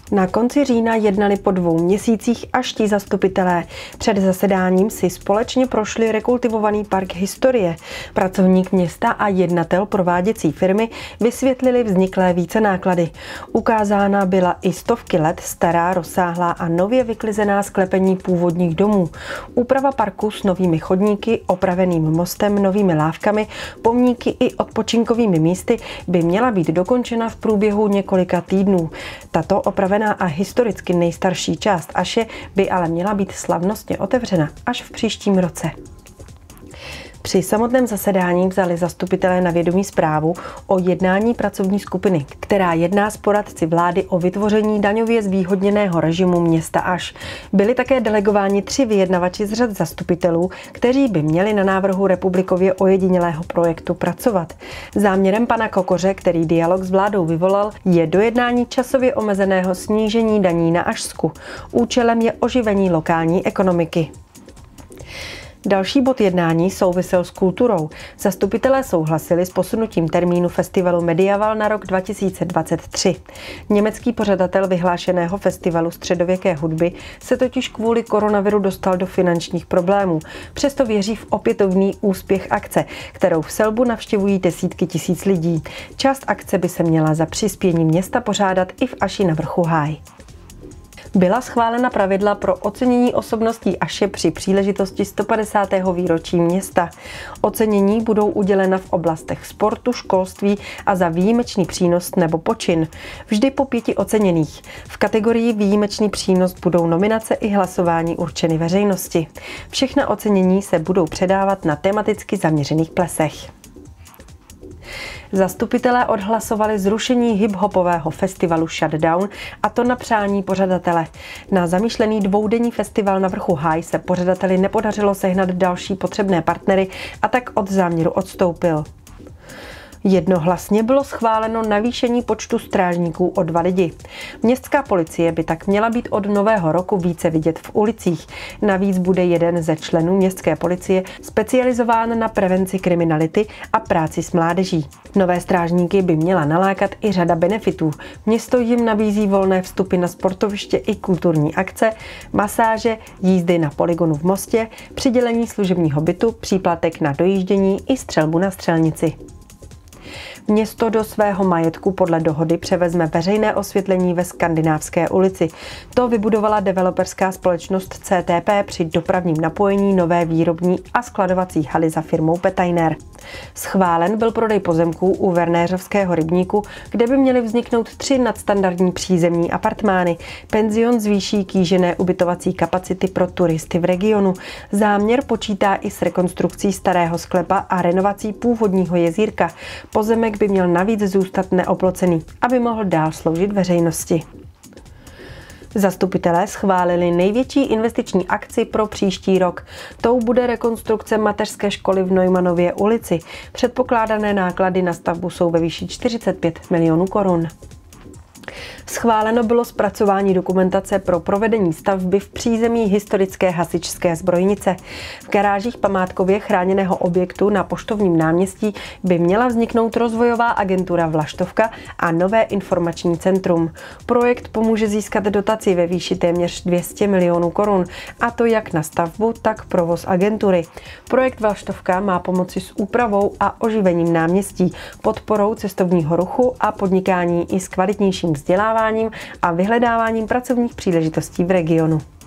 Na konci října jednali po 2 měsících až ti zastupitelé. Před zasedáním si společně prošli rekultivovaný park historie. Pracovník města a jednatel prováděcí firmy vysvětlili vzniklé vícenáklady. Ukázána byla i stovky let stará, rozsáhlá a nově vyklizená sklepení původních domů. Úprava parku s novými chodníky, opraveným mostem, novými lávkami, pomníky i odpočinkovými místy by měla být dokončena v průběhu několika týdnů. Tato opravená a historicky nejstarší část Aše by ale měla být slavnostně otevřena až v příštím roce. Při samotném zasedání vzali zastupitelé na vědomí zprávu o jednání pracovní skupiny, která jedná s poradci vlády o vytvoření daňově zvýhodněného režimu města Aš. Byli také delegováni 3 vyjednavači z řad zastupitelů, kteří by měli na návrhu republikově ojedinělého projektu pracovat. Záměrem pana Kokoře, který dialog s vládou vyvolal, je dojednání časově omezeného snížení daní na Ašsku. Účelem je oživení lokální ekonomiky. Další bod jednání souvisel s kulturou. Zastupitelé souhlasili s posunutím termínu festivalu Mediaval na rok 2023. Německý pořadatel vyhlášeného festivalu středověké hudby se totiž kvůli koronaviru dostal do finančních problémů. Přesto věří v opětovný úspěch akce, kterou v Selbu navštěvují desítky tisíc lidí. Část akce by se měla za přispění města pořádat i v Aši na vrchu Háj. Byla schválena pravidla pro ocenění osobností Aše při příležitosti 150. výročí města. Ocenění budou udělena v oblastech sportu, školství a za výjimečný přínos nebo počin. Vždy po 5 oceněných. V kategorii výjimečný přínos budou nominace i hlasování určeny veřejnosti. Všechna ocenění se budou předávat na tematicky zaměřených plesech. Zastupitelé odhlasovali zrušení hip-hopového festivalu Shutdown, a to na přání pořadatele. Na zamýšlený 2denní festival na vrchu Háj se pořadateli nepodařilo sehnat další potřebné partnery a tak od záměru odstoupil. Jednohlasně bylo schváleno navýšení počtu strážníků o 2 lidi. Městská policie by tak měla být od nového roku více vidět v ulicích. Navíc bude jeden ze členů městské policie specializován na prevenci kriminality a práci s mládeží. Nové strážníky by měla nalákat i řada benefitů. Město jim nabízí volné vstupy na sportoviště i kulturní akce, masáže, jízdy na poligonu v Mostě, přidělení služebního bytu, příplatek na dojíždění i střelbu na střelnici. Město do svého majetku podle dohody převezme veřejné osvětlení ve Skandinávské ulici. To vybudovala developerská společnost CTP při dopravním napojení nové výrobní a skladovací haly za firmou Petainer. Schválen byl prodej pozemků u Vernéřovského rybníku, kde by měly vzniknout 3 nadstandardní přízemní apartmány. Penzion zvýší kýžené ubytovací kapacity pro turisty v regionu. Záměr počítá i s rekonstrukcí starého sklepa a renovací původního jezírka. Pozemek by měl navíc zůstat neoplocený, aby mohl dál sloužit veřejnosti. Zastupitelé schválili největší investiční akci pro příští rok. Tou bude rekonstrukce mateřské školy v Neumannově ulici. Předpokládané náklady na stavbu jsou ve výši 45 milionů korun. Schváleno bylo zpracování dokumentace pro provedení stavby v přízemí historické hasičské zbrojnice. V garážích památkově chráněného objektu na Poštovním náměstí by měla vzniknout rozvojová agentura Vlaštovka a nové informační centrum. Projekt pomůže získat dotaci ve výši téměř 200 milionů korun, a to jak na stavbu, tak provoz agentury. Projekt Vlaštovka má pomoci s úpravou a oživením náměstí, podporou cestovního ruchu a podnikání i s kvalitnějším vzděláváním a vyhledáváním pracovních příležitostí v regionu.